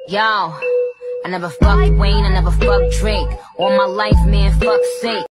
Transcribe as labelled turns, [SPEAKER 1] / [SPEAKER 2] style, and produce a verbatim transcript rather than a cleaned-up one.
[SPEAKER 1] Yo, I never fucked Wayne, I never fucked Drake. All my life, man, fuck sake.